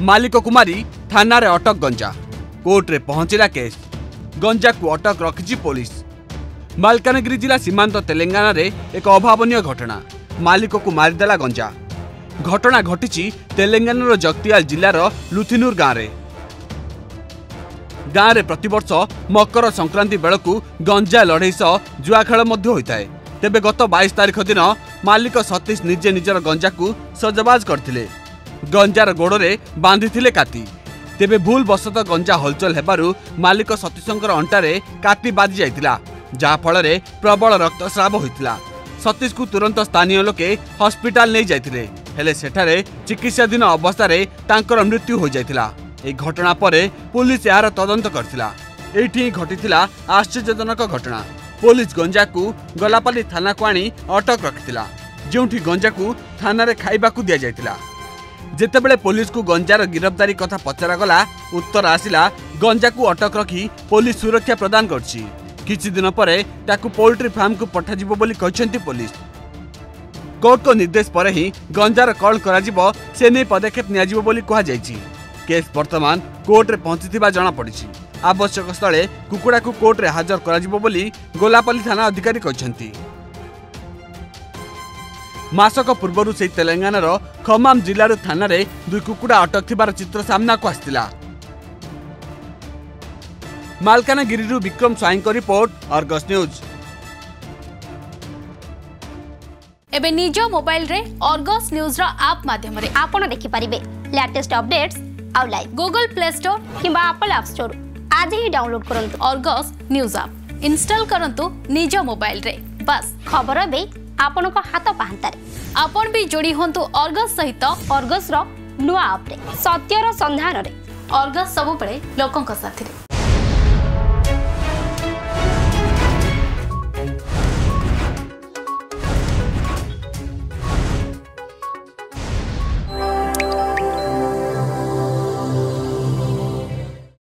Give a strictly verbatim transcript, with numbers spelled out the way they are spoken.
मालिक को मारी थाना रे अटक गंजा। कोर्ट रे पहुंचला केस। गंजा को अटक रखी पुलिस। मालकानगिरी जिला सीमांत तेलंगाना रे एक अभावनीय घटना। मालिक को मारिदेला गंजा। घटना घटी तेलंगाना जगतियाल जिलार लुथिनुर गाँव में। गाँव में प्रतिवर्ष मकर संक्रांति बेलू गंजा लड़ई सह जुआ खेल होता है। तेबे गत बाईस तारीख दिन मालिक सतीश निजे निजर गंजा को सजबाज करथिले। गंजार गोड़े बांधि काती। तेबे भूल बसत गंजा हलचल हेबारु मालिक सतीशंकर अंटारे काती बाजी जाइतिला, जहा फल प्रबल रक्तस्राव होइतिला। सतीश को तुरंत स्थानीय लोके हॉस्पिटल नहीं जाइतिले, हेले सेठारे चिकित्साधीन अवस्था रे तांकर मृत्यु हो जाइतिला। ए घटना परे पुलिस यार तदंत करथिला। एठी घटितिला आश्चर्यजनक घटना। पुलिस गंजा को गलापाली थाना को आनी अटक रखितिला, जोंठी गंजा को थाना रे खाइबा को दिया जाइतिला। जेतेबेले पुलिस को गंजार गिरफ्तारी कथा पचरा गला, उत्तर आसिला गंजा को अटक रखी पुलिस सुरक्षा प्रदान करछि। किछि दिन परे ताकू पोल्ट्री फार्म को पठाजिबो बोली कहछन्ती पुलिस। कोर्ट को निर्देश पर ही गंजार कॉल कराजिबो, से नै पदक्षेप नियाजिबो बोली कहा जायछि। केस वर्तमान कोर्ट रे पहुंचीथिबा जणा पड़िछि। आवश्यक स्थले कुकुड़ा को कोर्ट रे हाजर कराजिबो बोली गोलापाली थाना अधिकारी कहछन्ती। मासक पूर्व से तेलंगानार खमाम जिलार थाना रे दुई कुकुड़ा अटक थिबार चित्र सामना को आस्तिला। मालकानगिरी विक्रम स्वाई को रिपोर्ट, अर्गस न्यूज। एबे निज मोबाइल रे अर्गस न्यूज रा ऐप माध्यम रे आपण देखि परिबे लेटेस्ट अपडेट्स आउ लाइव गूगल प्ले स्टोर किंबा एप्पल ऐप स्टोर आज ही डाउनलोड करंतु। अर्गस न्यूज ऐप इंस्टॉल करंतु निज मोबाइल रे। बस खबर बे आपण को हाथ पाहंतारे। आपण भी जोड़ी होंतु अर्गस सहित अर्गस रो नुआ ऐप रे सत्यर संधान रे। अर्गस सब बळे लोकंक साथी रे।